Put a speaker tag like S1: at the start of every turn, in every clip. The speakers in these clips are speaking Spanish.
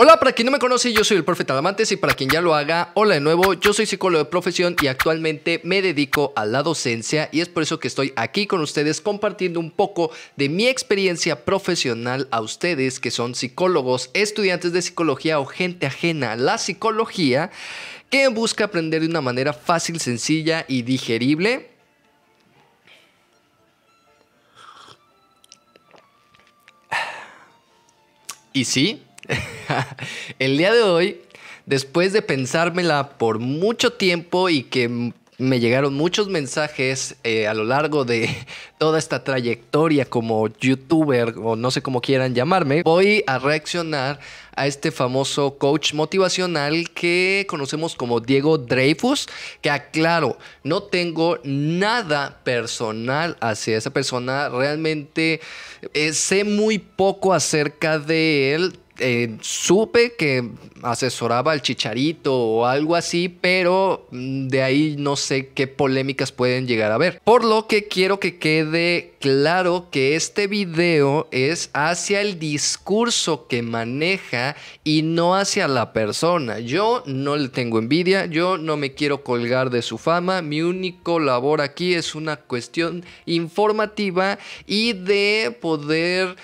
S1: Hola, para quien no me conoce, yo soy el Profe Talamantes, y para quien ya lo haga, hola de nuevo, yo soy psicólogo de profesión y actualmente me dedico a la docencia, y es por eso que estoy aquí con ustedes compartiendo un poco de mi experiencia profesional a ustedes que son psicólogos, estudiantes de psicología o gente ajena a la psicología que busca aprender de una manera fácil, sencilla y digerible. Y sí, el día de hoy, después de pensármela por mucho tiempo y que me llegaron muchos mensajes a lo largo de toda esta trayectoria como youtuber o no sé cómo quieran llamarme, voy a reaccionar a este famoso coach motivacional que conocemos como Diego Dreyfus, que aclaro, no tengo nada personal hacia esa persona, realmente sé muy poco acerca de él. Supe que asesoraba al Chicharito o algo así, pero de ahí no sé qué polémicas pueden llegar a haber. Por lo que quiero que quede claro que este video es hacia el discurso que maneja y no hacia la persona. Yo no le tengo envidia, yo no me quiero colgar de su fama. Mi único labor aquí es una cuestión informativa y de poder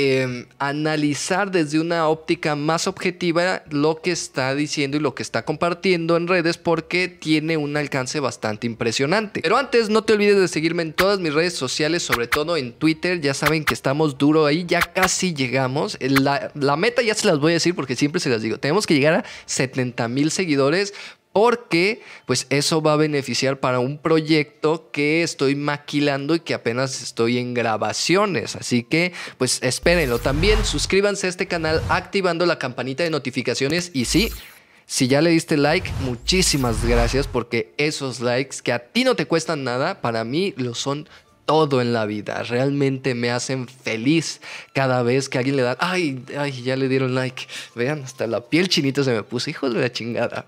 S1: analizar desde una óptica más objetiva lo que está diciendo y lo que está compartiendo en redes, porque tiene un alcance bastante impresionante. Pero antes, no te olvides de seguirme en todas mis redes sociales, sobre todo en Twitter. Ya saben que estamos duro ahí, ya casi llegamos. La meta ya se las voy a decir porque siempre se las digo. Tenemos que llegar a 70,000 seguidores, porque pues eso va a beneficiar para un proyecto que estoy maquilando y que apenas estoy en grabaciones. Así que pues espérenlo. También suscríbanse a este canal activando la campanita de notificaciones. Y sí, si ya le diste like, muchísimas gracias, porque esos likes que a ti no te cuestan nada, para mí lo son todo en la vida. Realmente me hacen feliz cada vez que alguien le da ay, ya le dieron like. Vean, hasta la piel chinita se me puso. Hijo de la chingada.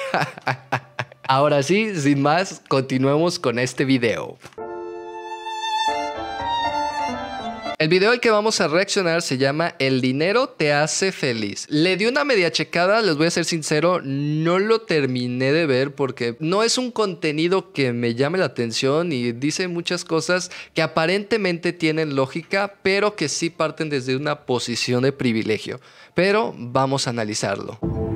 S1: Ahora sí, sin más, continuemos con este video. El video al que vamos a reaccionar se llama El dinero te hace feliz. Le di una media checada, les voy a ser sincero, no lo terminé de ver porque no es un contenido que me llame la atención y dice muchas cosas que aparentemente tienen lógica, pero que sí parten desde una posición de privilegio. Pero vamos a analizarlo.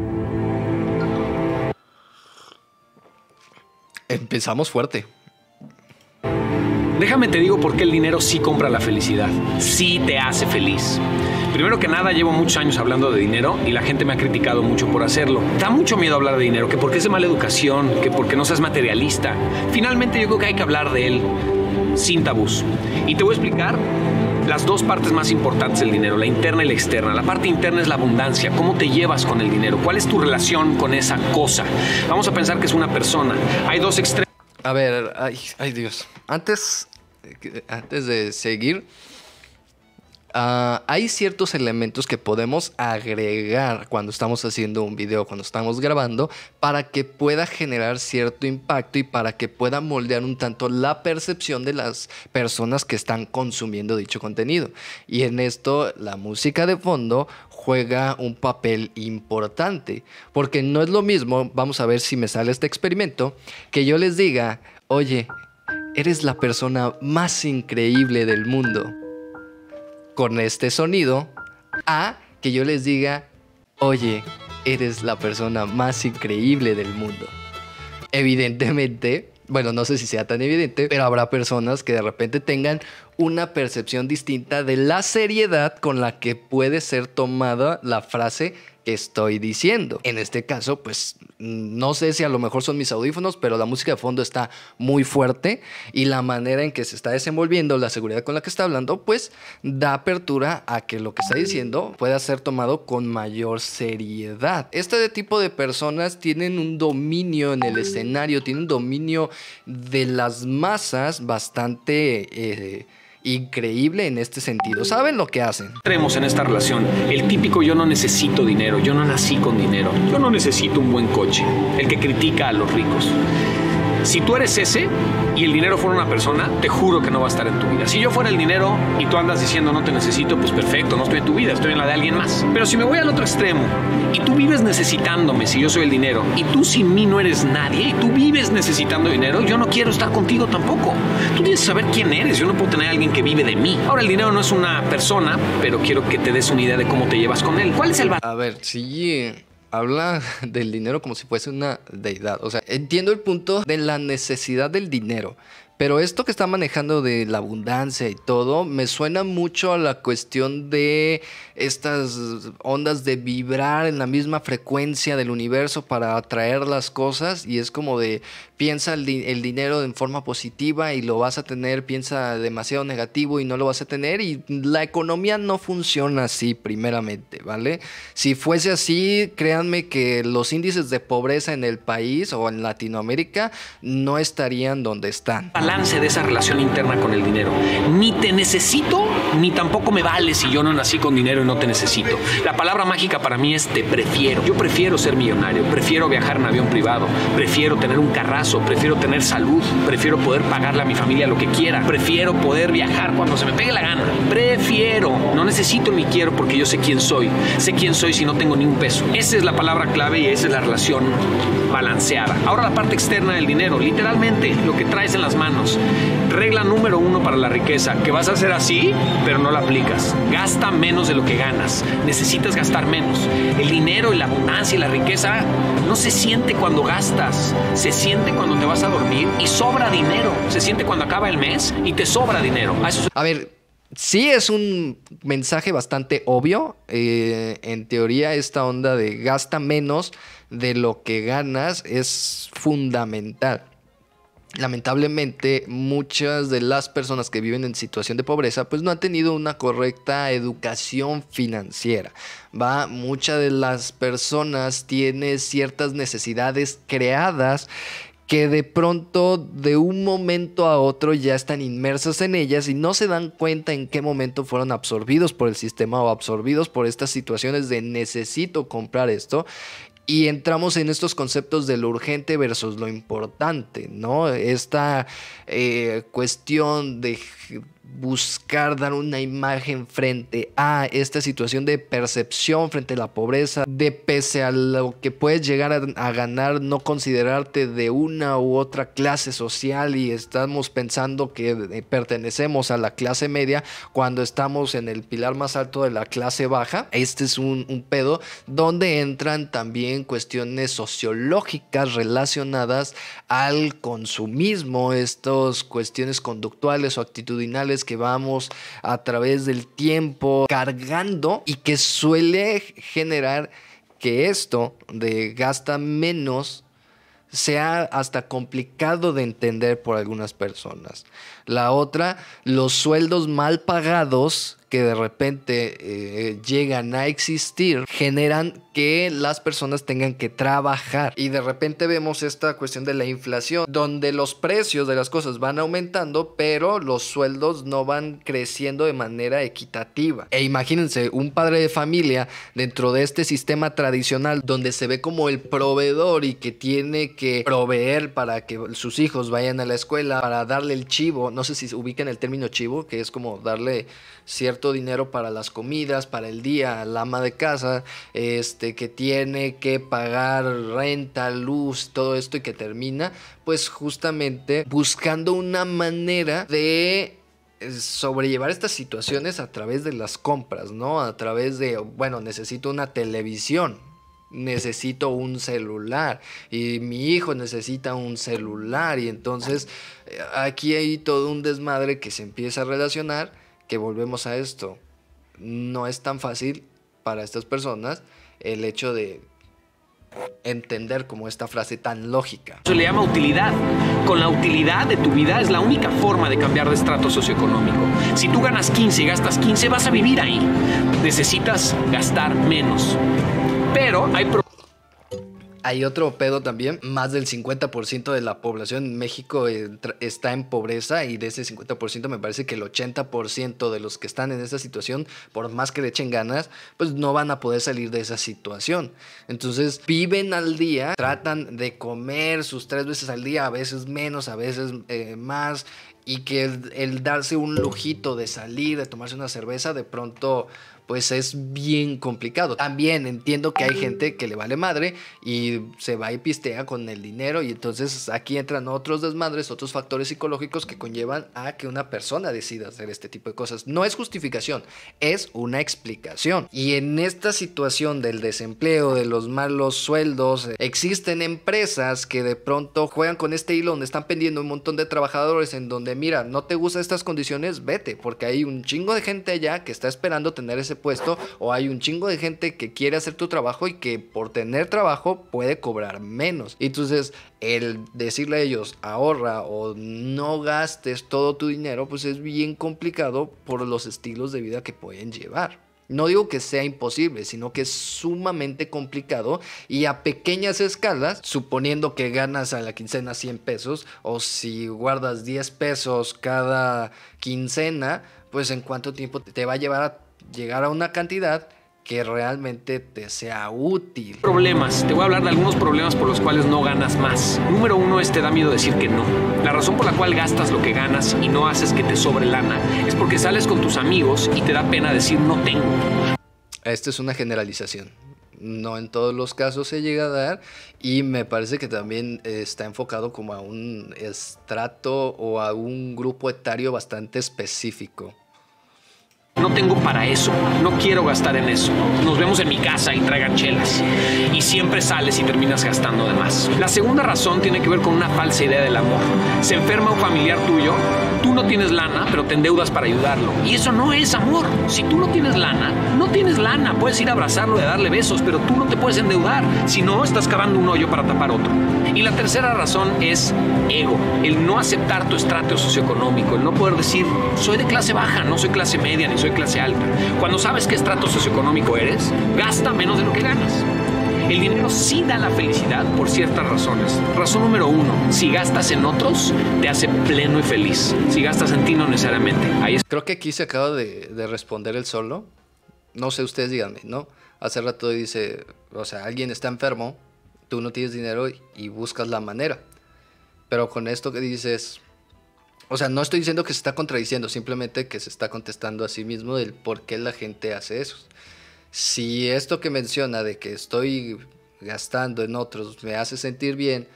S1: Empezamos fuerte.
S2: Déjame te digo por qué el dinero sí compra la felicidad, sí te hace feliz. Primero que nada, llevo muchos años hablando de dinero y la gente me ha criticado mucho por hacerlo. Da mucho miedo hablar de dinero, que porque es de mala educación, que porque no seas materialista. Finalmente yo creo que hay que hablar de él sin tabús. Y te voy a explicar las dos partes más importantes del dinero, la interna y la externa. La parte interna es la abundancia, cómo te llevas con el dinero, cuál es tu relación con esa cosa. Vamos a pensar que es una persona. Hay dos extremos.
S1: A ver, ay Dios. Antes de seguir, hay ciertos elementos que podemos agregar cuando estamos haciendo un video, cuando estamos grabando, para que pueda generar cierto impacto y para que pueda moldear un tanto la percepción de las personas que están consumiendo dicho contenido. Y en esto, la música de fondo juega un papel importante, porque no es lo mismo, vamos a ver si me sale este experimento, que yo les diga, oye, eres la persona más increíble del mundo, con este sonido, a que yo les diga, oye, eres la persona más increíble del mundo. Evidentemente, bueno, no sé si sea tan evidente, pero habrá personas que de repente tengan una percepción distinta de la seriedad con la que puede ser tomada la frase que estoy diciendo. En este caso, pues no sé si a lo mejor son mis audífonos, pero la música de fondo está muy fuerte y la manera en que se está desenvolviendo, la seguridad con la que está hablando, pues da apertura a que lo que está diciendo pueda ser tomado con mayor seriedad. Este tipo de personas tienen un dominio en el escenario, tienen un dominio de las masas bastante increíble en este sentido. ¿Saben lo que hacen?
S2: Extremos en esta relación. El típico yo no necesito dinero, yo no nací con dinero, yo no necesito un buen coche. El que critica a los ricos. Si tú eres ese y el dinero fuera una persona, te juro que no va a estar en tu vida. Si yo fuera el dinero y tú andas diciendo no te necesito, pues perfecto, no estoy en tu vida, estoy en la de alguien más. Pero si me voy al otro extremo y tú vives necesitándome, si yo soy el dinero, y tú sin mí no eres nadie, y tú vives necesitando dinero, yo no quiero estar contigo tampoco. Tú tienes que saber quién eres. Yo no puedo tener a alguien que vive de mí. Ahora, el dinero no es una persona, pero quiero que te des una idea de cómo te llevas con él. ¿Cuál es el valor?
S1: A ver, sí, habla del dinero como si fuese una deidad. O sea, entiendo el punto de la necesidad del dinero, pero esto que está manejando de la abundancia y todo, me suena mucho a la cuestión de estas ondas de vibrar en la misma frecuencia del universo para atraer las cosas, y es como de piensa el dinero en forma positiva y lo vas a tener, piensa demasiado negativo y no lo vas a tener, y la economía no funciona así primeramente, ¿vale? Si fuese así, créanme que los índices de pobreza en el país o en Latinoamérica no estarían donde están.
S2: Balance de esa relación interna con el dinero. Ni te necesito, ni tampoco me vale si yo no nací con dinero y no te necesito. La palabra mágica para mí es te prefiero. Yo prefiero ser millonario, prefiero viajar en avión privado, prefiero tener un carrazo, prefiero tener salud, prefiero poder pagarle a mi familia lo que quiera, prefiero poder viajar cuando se me pegue la gana. Prefiero, no necesito ni quiero, porque yo sé quién soy. Sé quién soy si no tengo ni un peso. Esa es la palabra clave y esa es la relación balanceada. Ahora la parte externa del dinero, literalmente lo que traes en las manos. Regla número 1 para la riqueza, que vas a hacer así, pero no la aplicas. Gasta menos de lo que ganas. Necesitas gastar menos. El dinero y la abundancia y la riqueza no se siente cuando gastas. Se siente cuando te vas a dormir y sobra dinero. Se siente cuando acaba el mes y te sobra dinero.
S1: A ver, sí es un mensaje bastante obvio. En teoría, esta onda de gasta menos de lo que ganas es fundamental. Lamentablemente, muchas de las personas que viven en situación de pobreza pues no han tenido una correcta educación financiera. Muchas de las personas tienen ciertas necesidades creadas que de pronto, de un momento a otro, ya están inmersas en ellas y no se dan cuenta en qué momento fueron absorbidos por el sistema o absorbidos por estas situaciones de necesito comprar esto. Y entramos en estos conceptos de lo urgente versus lo importante, ¿no? Esta cuestión de buscar dar una imagen frente a esta situación de percepción frente a la pobreza, de pese a lo que puedes llegar a ganar, no considerarte de una u otra clase social, y estamos pensando que pertenecemos a la clase media cuando estamos en el pilar más alto de la clase baja. Este es un pedo donde entran también cuestiones sociológicas relacionadas al consumismo, estas cuestiones conductuales o actitudinales que vamos a través del tiempo cargando y que suele generar que esto de gasta menos sea hasta complicado de entender por algunas personas. La otra, los sueldos mal pagados que de repente llegan a existir generan que las personas tengan que trabajar, y de repente vemos esta cuestión de la inflación donde los precios de las cosas van aumentando pero los sueldos no van creciendo de manera equitativa. E imagínense un padre de familia dentro de este sistema tradicional donde se ve como el proveedor y que tiene que proveer para que sus hijos vayan a la escuela, para darle el chivo. No sé si ubican el término chivo, que es como darle cierto dinero para las comidas, para el día al ama de casa, que tiene que pagar renta, luz, todo esto, y que termina pues justamente buscando una manera de sobrellevar estas situaciones a través de las compras, ¿no? A través de, bueno, necesito una televisión, necesito un celular y mi hijo necesita un celular, y entonces aquí hay todo un desmadre que se empieza a relacionar, que volvemos a esto. No es tan fácil para estas personas el hecho de entender como esta frase tan lógica.
S2: Se le llama utilidad. Con la utilidad de tu vida es la única forma de cambiar de estrato socioeconómico. Si tú ganas 15 y gastas 15, vas a vivir ahí. Necesitas gastar menos. Pero
S1: Hay otro pedo también. Más del 50% de la población en México está en pobreza, y de ese 50% me parece que el 80% de los que están en esa situación, por más que le echen ganas, pues no van a poder salir de esa situación. Entonces viven al día, tratan de comer sus 3 veces al día, a veces menos, a veces más, y que el darse un lujito de salir, de tomarse una cerveza, de pronto pues es bien complicado. También entiendo que hay gente que le vale madre y se va y pistea con el dinero, y entonces aquí entran otros desmadres, otros factores psicológicos que conllevan a que una persona decida hacer este tipo de cosas. No es justificación, es una explicación. Y en esta situación del desempleo, de los malos sueldos, existen empresas que de pronto juegan con este hilo donde están pendiendo un montón de trabajadores, en donde mira, no te gustan estas condiciones, vete, porque hay un chingo de gente allá que está esperando tener ese puesto, o hay un chingo de gente que quiere hacer tu trabajo y que por tener trabajo puede cobrar menos. Entonces el decirle a ellos ahorra o no gastes todo tu dinero, pues es bien complicado por los estilos de vida que pueden llevar. No digo que sea imposible, sino que es sumamente complicado, y a pequeñas escalas, suponiendo que ganas a la quincena 100 pesos, o si guardas 10 pesos cada quincena, pues en cuánto tiempo te va a llevar a llegar a una cantidad que realmente te sea útil.
S2: Problemas. Te voy a hablar de algunos problemas por los cuales no ganas más. Número 1 es te da miedo decir que no. La razón por la cual gastas lo que ganas y no haces que te sobre lana es porque sales con tus amigos y te da pena decir no tengo.
S1: Esta es una generalización. No en todos los casos se llega a dar, y me parece que también está enfocado como a un estrato o a un grupo etario bastante específico.
S2: No tengo para eso, no quiero gastar en eso. Nos vemos en mi casa y traigan chelas. Y siempre sales y terminas gastando de más. La segunda razón tiene que ver con una falsa idea del amor. Se enferma un familiar tuyo, tú no tienes lana, pero te endeudas para ayudarlo. Y eso no es amor. Si tú no tienes lana, no tienes lana. Puedes ir a abrazarlo y a darle besos, pero tú no te puedes endeudar. Si no, estás cavando un hoyo para tapar otro. Y la tercera razón es ego. El no aceptar tu estrato socioeconómico. El no poder decir, soy de clase baja, no soy clase media, ni soy clase alta. Cuando sabes qué estrato socioeconómico eres, gasta menos de lo que ganas. El dinero sí da la felicidad por ciertas razones. Razón número 1, si gastas en otros, te hace pleno y feliz. Si gastas en ti, no necesariamente. Ahí es.
S1: Creo que aquí se acaba de responder él solo. No sé, ustedes díganme, ¿no? Hace rato dice, o sea, alguien está enfermo, tú no tienes dinero y buscas la manera. Pero con esto que dices, o sea, no estoy diciendo que se está contradiciendo, simplemente que se está contestando a sí mismo del por qué la gente hace eso. Si esto que menciona de que estoy gastando en otros me hace sentir bien,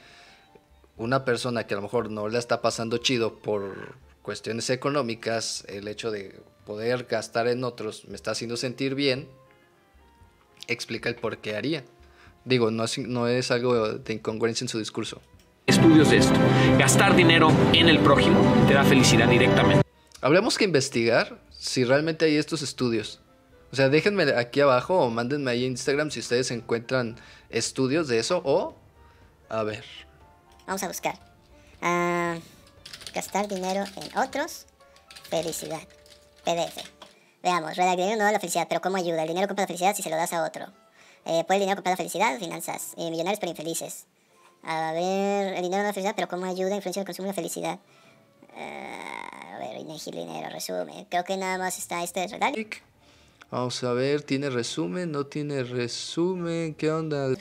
S1: una persona que a lo mejor no la está pasando chido por cuestiones económicas, el hecho de poder gastar en otros me está haciendo sentir bien, explica el por qué haría. Digo, no es algo de incongruencia en su discurso.
S2: Estudios de esto. Gastar dinero en el prójimo te da felicidad directamente.
S1: Habremos que investigar si realmente hay estos estudios. O sea, déjenme aquí abajo o mándenme ahí en Instagram si ustedes encuentran estudios de eso, o... A ver.
S3: Vamos a buscar. Gastar dinero en otros. Felicidad. PDF. Veamos. Redactar dinero no da la felicidad, pero ¿cómo ayuda? El dinero compra la felicidad si se lo das a otro. ¿Puede el dinero comprar la felicidad? Finanzas. Millonarios pero infelices. A ver, el dinero no da la felicidad, pero ¿cómo ayuda? Influencia del consumo y la felicidad. A ver, INEGI, dinero, resumen. Creo que nada más está este redal.
S1: Vamos a ver, ¿tiene resumen? ¿No tiene resumen? ¿Qué onda?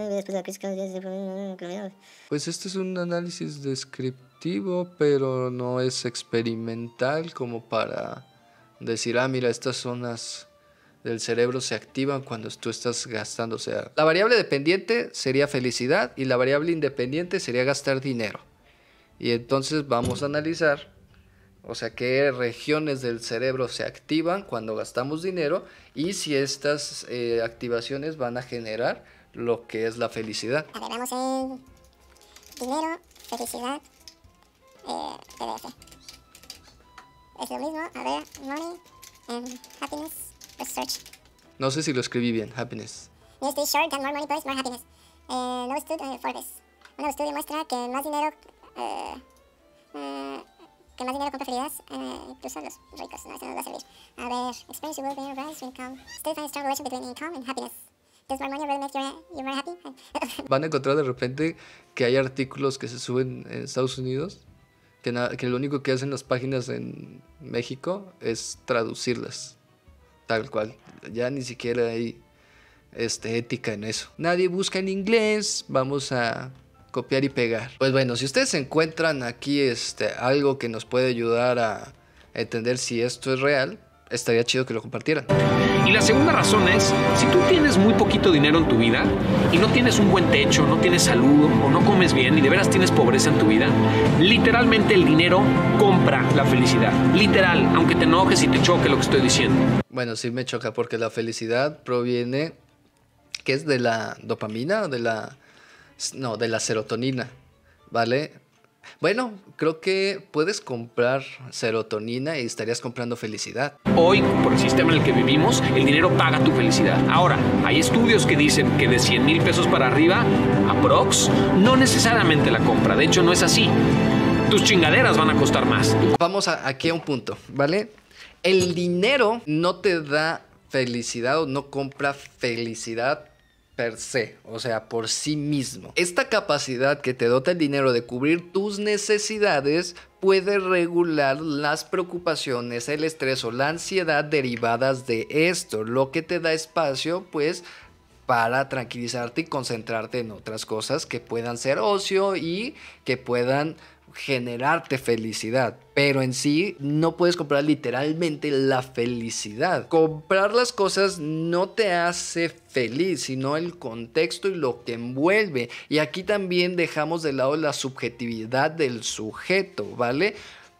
S1: Pues este es un análisis descriptivo, pero no es experimental como para decir, ah, mira, estas zonas del cerebro se activan cuando tú estás gastando. O sea, la variable dependiente sería felicidad y la variable independiente sería gastar dinero. Y entonces vamos a analizar, o sea, qué regiones del cerebro se activan cuando gastamos dinero y si estas activaciones van a generar lo que es la felicidad.
S3: A ver, vamos en dinero, felicidad, PDF. Es lo mismo, a ver, money and happiness, research.
S1: No sé si lo escribí bien, happiness.
S3: News is short, that more money buys more happiness. Nuevo estudio, Forbes. Un nuevo estudio muestra que más dinero... que más dinero compra felicidad, incluso los ricos, no, eso no va a servir. A ver, experience will be rise with income. Still find a strong relation between income and happiness. Does more money really make you more happy?
S1: Van a encontrar de repente que hay artículos que se suben en Estados Unidos que lo único que hacen las páginas en México es traducirlas tal cual. Ya ni siquiera hay ética en eso. Nadie busca en inglés, vamos a copiar y pegar. Pues bueno, si ustedes encuentran aquí algo que nos puede ayudar a entender si esto es real, estaría chido que lo compartieran.
S2: Y la segunda razón es, si tú tienes muy poquito dinero en tu vida y no tienes un buen techo, no tienes salud o no comes bien y de veras tienes pobreza en tu vida, literalmente el dinero compra la felicidad. Literal, aunque te enojes y te choque lo que estoy diciendo.
S1: Bueno, sí me choca porque la felicidad proviene, ¿qué es? ¿De la dopamina o de la serotonina? ¿Vale? Bueno, creo que puedes comprar serotonina y estarías comprando felicidad.
S2: Hoy, por el sistema en el que vivimos, el dinero paga tu felicidad. Ahora, hay estudios que dicen que de 100,000 pesos para arriba, aprox, no necesariamente la compra. De hecho, no es así. Tus chingaderas van a costar más.
S1: Vamos aquí a un punto, ¿vale? El dinero no te da felicidad o no compra felicidad per se, o sea, por sí mismo. Esta capacidad que te dota el dinero de cubrir tus necesidades puede regular las preocupaciones, el estrés o la ansiedad derivadas de esto, lo que te da espacio, pues, para tranquilizarte y concentrarte en otras cosas que puedan ser ocio y que puedan generarte felicidad, pero en sí no puedes comprar literalmente la felicidad. Comprar las cosas no te hace feliz, sino el contexto y lo que envuelve. Y aquí también dejamos de lado la subjetividad del sujeto, ¿vale?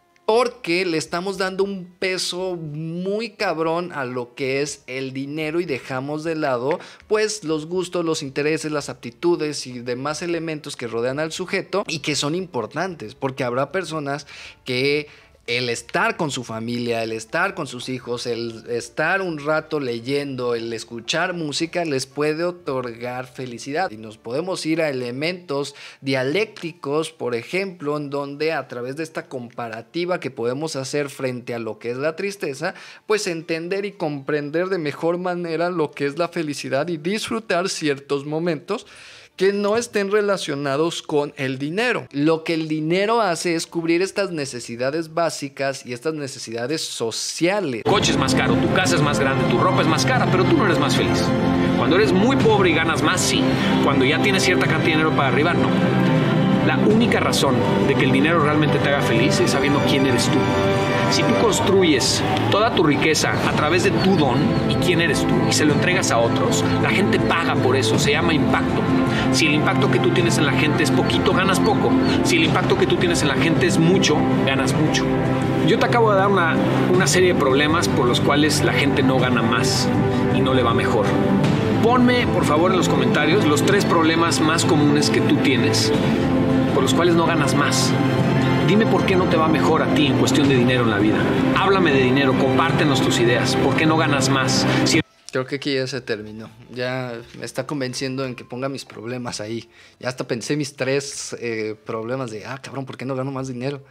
S1: Porque le estamos dando un peso muy cabrón a lo que es el dinero y dejamos de lado pues los gustos, los intereses, las aptitudes y demás elementos que rodean al sujeto y que son importantes, porque habrá personas que el estar con su familia, el estar con sus hijos, el estar un rato leyendo, el escuchar música les puede otorgar felicidad. Y nos podemos ir a elementos dialécticos, por ejemplo, en donde a través de esta comparativa que podemos hacer frente a lo que es la tristeza, pues entender y comprender de mejor manera lo que es la felicidad y disfrutar ciertos momentos que no estén relacionados con el dinero. Lo que el dinero hace es cubrir estas necesidades básicas y estas necesidades sociales.
S2: Tu coche es más caro, tu casa es más grande, tu ropa es más cara, pero tú no eres más feliz. Cuando eres muy pobre y ganas más, sí. Cuando ya tienes cierta cantidad de dinero para arriba, no. La única razón de que el dinero realmente te haga feliz es sabiendo quién eres tú. Si tú construyes toda tu riqueza a través de tu don y quién eres tú y se lo entregas a otros, la gente paga por eso, se llama impacto. Si el impacto que tú tienes en la gente es poquito, ganas poco. Si el impacto que tú tienes en la gente es mucho, ganas mucho. Yo te acabo de dar una serie de problemas por los cuales la gente no gana más y no le va mejor. Ponme, por favor, en los comentarios los 3 problemas más comunes que tú tienes por los cuales no ganas más. Dime por qué no te va mejor a ti en cuestión de dinero en la vida. Háblame de dinero, compártenos tus ideas. ¿Por qué no ganas más?
S1: Creo que aquí ya se terminó. Ya me está convenciendo en que ponga mis problemas ahí. Ya hasta pensé mis 3 problemas de, cabrón, ¿por qué no gano más dinero?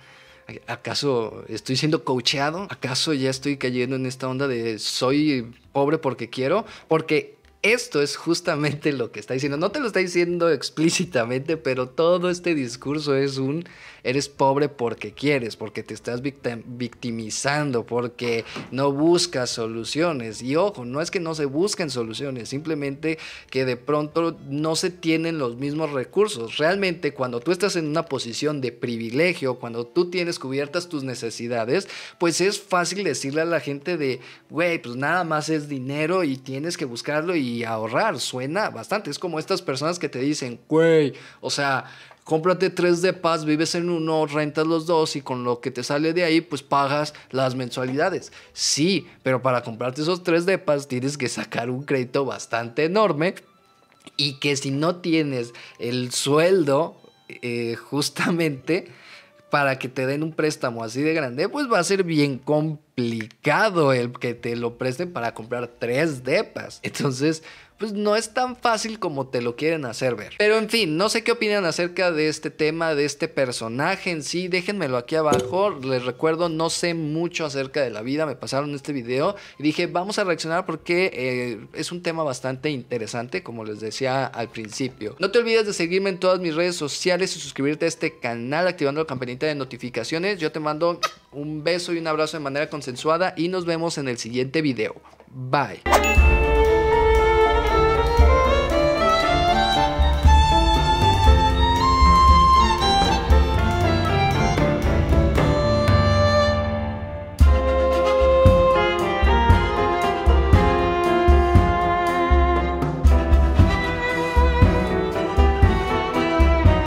S1: ¿Acaso estoy siendo coacheado? ¿Acaso ya estoy cayendo en esta onda de soy pobre porque quiero? Porque esto es justamente lo que está diciendo. No te lo está diciendo explícitamente, pero todo este discurso es eres pobre porque quieres, porque te estás victimizando, porque no buscas soluciones. Y ojo, no es que no se busquen soluciones, simplemente que de pronto no se tienen los mismos recursos. Realmente, cuando tú estás en una posición de privilegio, cuando tú tienes cubiertas tus necesidades, pues es fácil decirle a la gente de, güey, pues nada más es dinero y tienes que buscarlo y ahorrar. Suena bastante. Es como estas personas que te dicen, güey, o sea, cómprate 3 depas, vives en uno, rentas los 2 y con lo que te sale de ahí, pues pagas las mensualidades. Sí, pero para comprarte esos 3 depas tienes que sacar un crédito bastante enorme y que si no tienes el sueldo, justamente para que te den un préstamo así de grande, pues va a ser bien complicado. complicado el que te lo presten para comprar 3 depas. Entonces, pues no es tan fácil como te lo quieren hacer ver. Pero en fin, no sé qué opinan acerca de este tema, de este personaje en sí. Déjenmelo aquí abajo. Les recuerdo, no sé mucho acerca de la vida. Me pasaron este video y dije, vamos a reaccionar porque es un tema bastante interesante, como les decía al principio. No te olvides de seguirme en todas mis redes sociales y suscribirte a este canal activando la campanita de notificaciones. Yo te mando un beso y un abrazo de manera consensuada y nos vemos en el siguiente video. Bye.